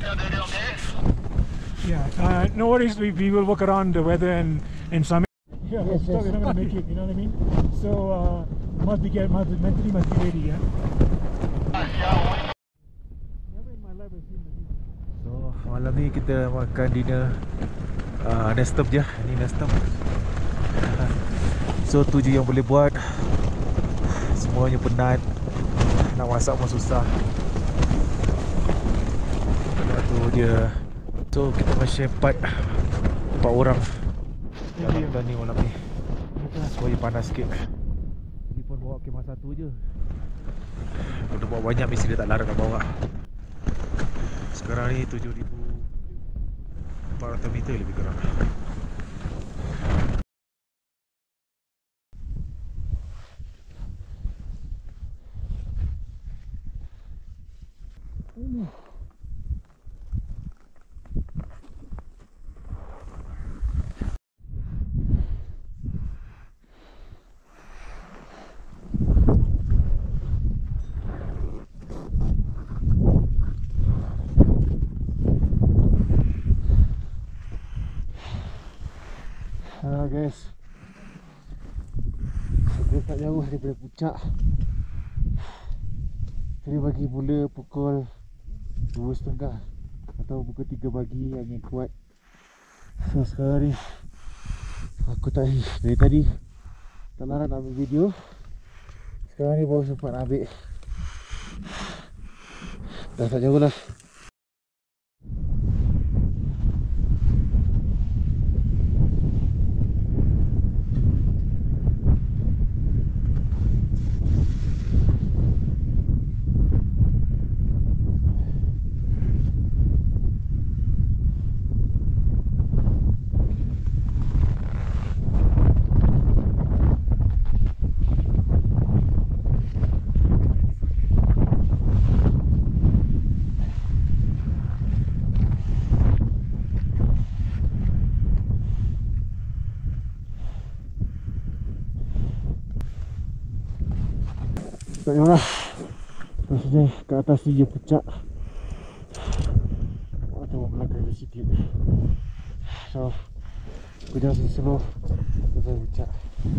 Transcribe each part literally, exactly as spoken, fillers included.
Yeah, uh, no worries. We, we will work around the weather and and some. Yeah, Yes, so yes. we're not gonna make it. You know what I mean? So uh, must be get must mentally must be ready. Yeah. Never in my life I've seen the view. So malam ni kita makan dinner uh, Nestum je. Ni Nestum. So tu je yang boleh buat. Semuanya penat. Nak masak pun susah. Lepas tu dia. So kita akan share empat Empat orang dalam yeah. ni malam ni supaya panas sikit. Ni pun bawa kemah satu je. Kalau bawa banyak mesti dia tak larang nak bawa. Sekarang ni tujuh ribu empat ratus meter lebih kurang. Ini. Hello guys, saya tak jauh daripada puncak. Tadi pagi pula pukul dua setengah atau pukul tiga pagi, angin kuat. So sekarang ni aku tak dari tadi tak larang nak ambil video. Sekarang ni baru sempat nak ambil. Dah tak jauh lah. Tak jauh lah. Maksudnya ke atas ni je puncak. Atau belakang dia sikit. So aku jangan slow sampai puncak.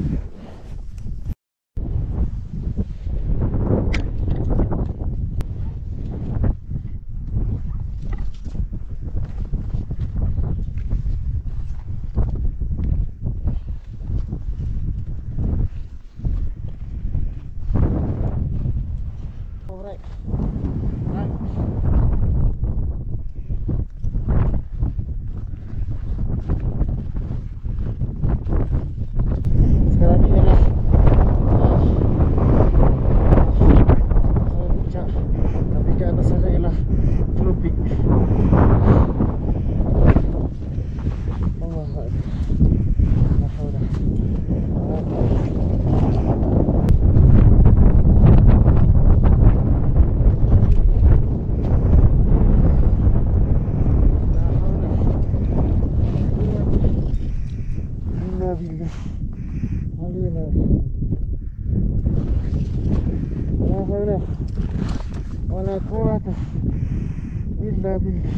Wala quwwata illa billah.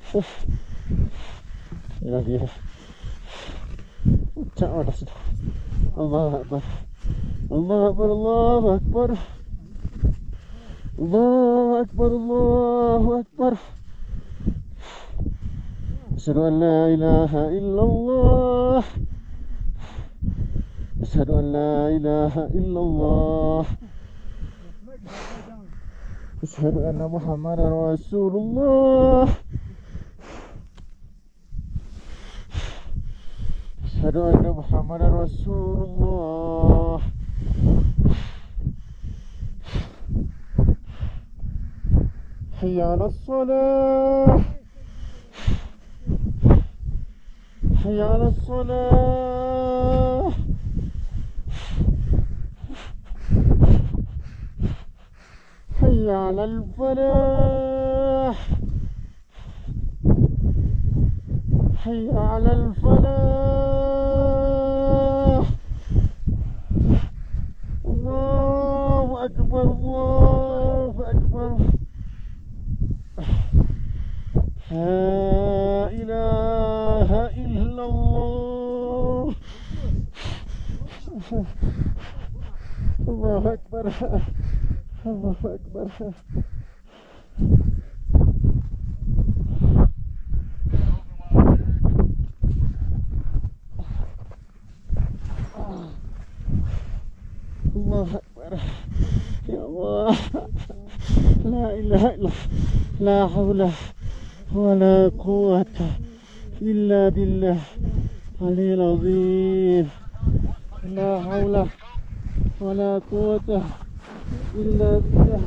Yalah dia. Ucap dah sudah. Allahu Akbar. Allahu Akbar. Allahu Akbar. Allahu Akbar. Allahu Akbar. Asyhadu an la ilaha illallah. Asyhadu an la ilaha illallah. Asyhadu anna Muhammadar Rasulullah. Asyhadu anna Muhammadar Rasulullah. Hayya 'alas salah. Hayya 'alas salah. Hayya 'alal falah. Hayya 'alal falah. Allahu Akbar. Allahu Akbar. La ilaha illallah. Allahu Akbar. Allahu Akbar. Allahu Akbar. Ya Allah. La ilaha illallah. La hawla wa la quwwata illa billah al-aliyyil azim. La hawla wa la quwwata illa billah.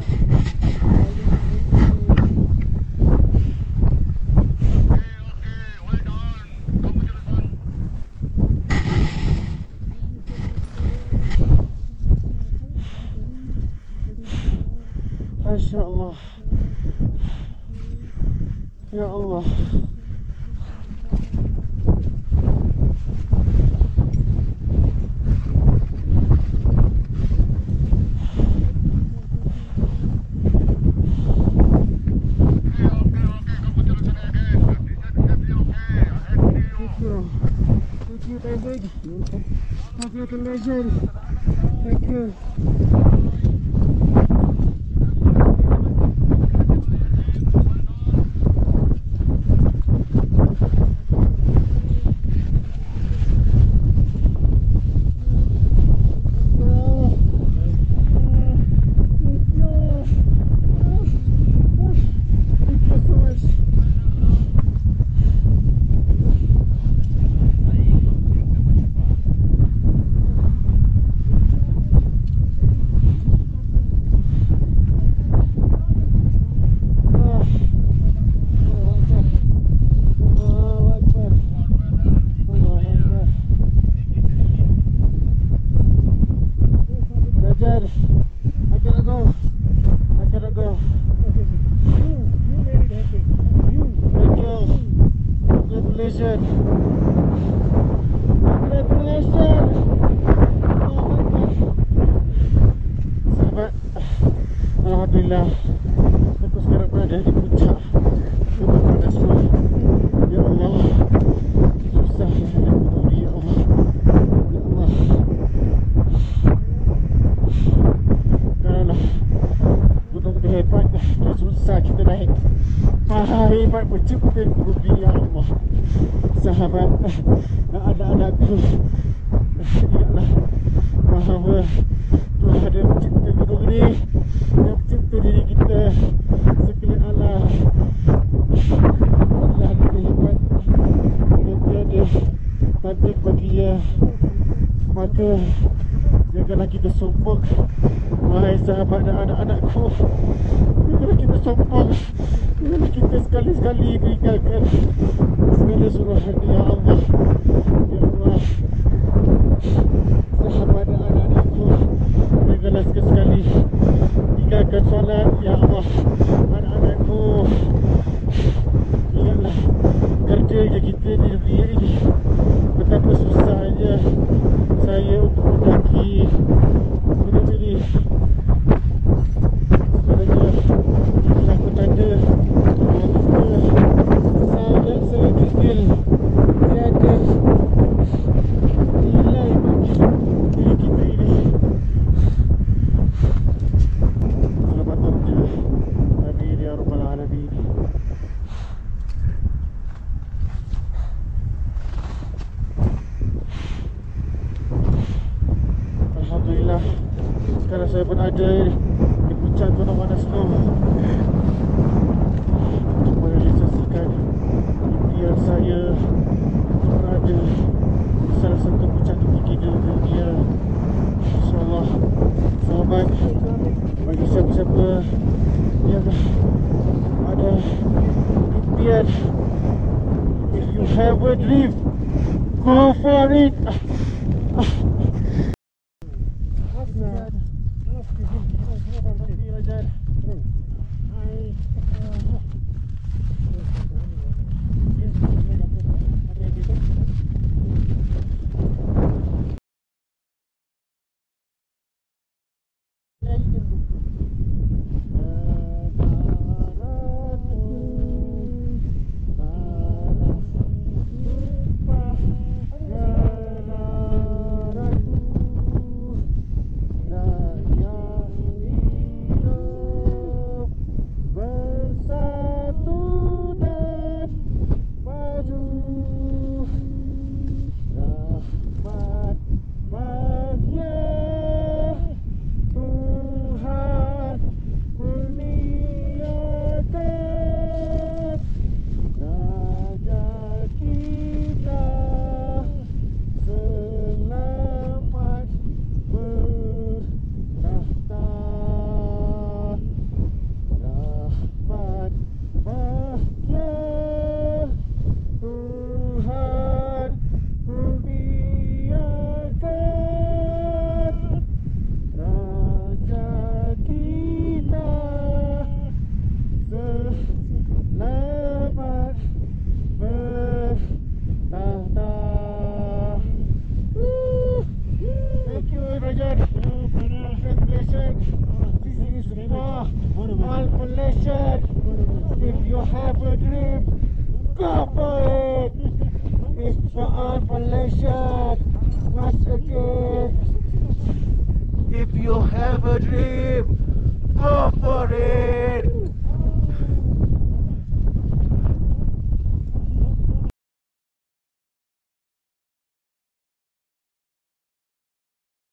Masya Allah. Ya Allah. Thank you, David. Thank you, legend. Thank you. Alhamdulillah, aku sekarang berada di puncak Gunung Nasrul. Ya Allah, susah ya Allah, ya Allah, ya Allah. Kerana gunung dia hebat, dia susah kita naik. Maha hebat pencipta bumi, ya Allah. Sahabat dan anak-anakku, ingatlah bahawa Tuhan ada pencipta gunung ini, yang mencipta diri kita sekalian Allah. Allah lebih hebat dan tiada tanding baginya. Maka janganlah kita sombong, wahai sahabat dan anak-anakku. Janganlah kita sombong, janganlah kita sekali-sekali meninggalkan segala suruhan. Ya Allah, ya Allah, sahabat dan anak-anakku, janganlah sekali-sekali tinggalkan solat. Ya Allah, anak-anakku, ingatlah kerjanya kita di dunia ini, betapa susahnya saya untuk mendaki gunung ini. Sebenarnya inilah petanda bahawa kita saya berada di puncak Gunung Wanasluh untuk merealisasikan impian saya berada di salah satu puncak tertinggi di dunia. InsyaAllah selamat bagi siapa-siapa yang ada impian. If you have a dream, go for it. If you have a dream, go for it. It's for all Malaysia. Once again, if you have a dream.